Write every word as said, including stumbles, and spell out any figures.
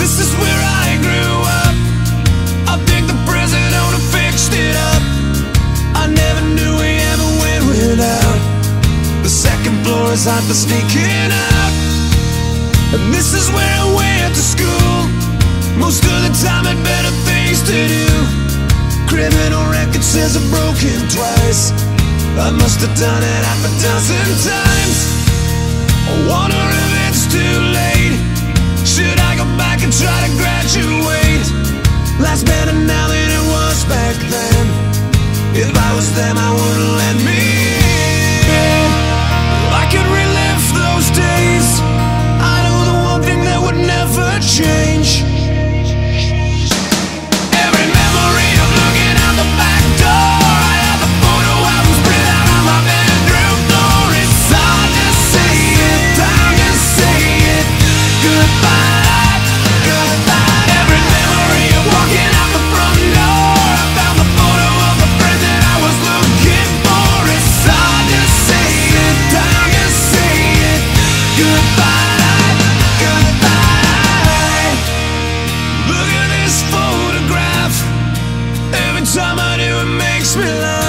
This is where I grew up. I think the present owner fixed it up. I never knew we ever went without. The second floor is hot for sneaking out. And this is where I went to school. Most of the time had better things to do. Criminal record says I've broken twice. I must have done it half a dozen times. I wonder if it's too late. Should I go back and try to graduate? Life's better now than it was back then. If I was them, I wouldn't let me in. If I could relive those days, I know the one thing that would never change. Every memory of looking out the back door. I have the photo albums spread out on my bedroom floor. It's hard to say it, time to say it. Goodbye, goodbye. Every memory of walking out the front door. I found the photo of the friend that I was looking for. It's hard to say it, time to say it. Goodbye, goodbye. Look at this photograph. Every time I do, it makes me laugh.